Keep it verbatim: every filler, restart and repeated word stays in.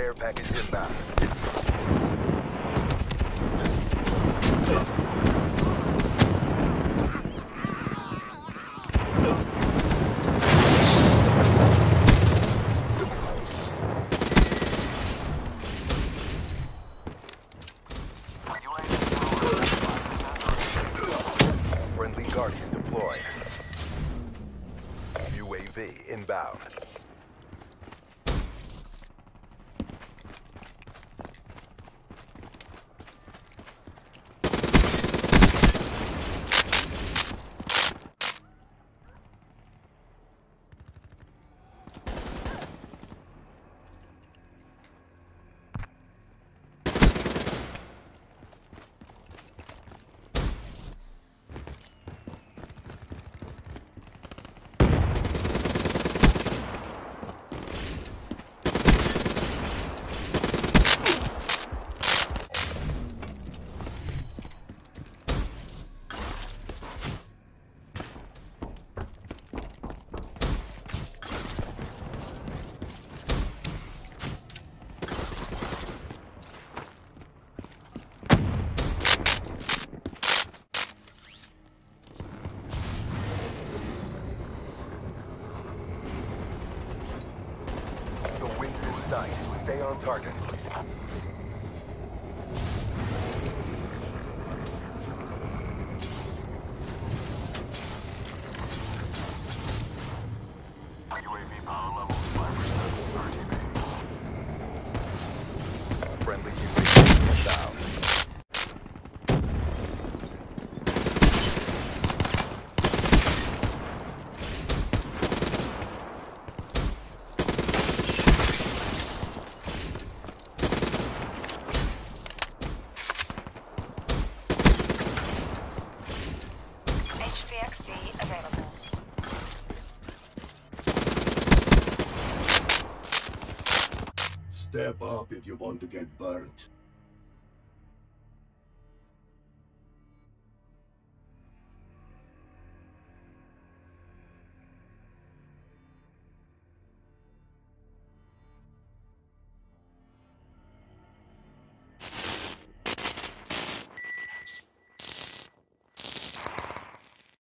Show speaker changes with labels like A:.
A: Care package inbound. Friendly Guardian deployed. U A V inbound. Stay on target. U A V power level five percent R T B. Friendly U A V down.
B: Available.
C: Step up if you want to get burnt.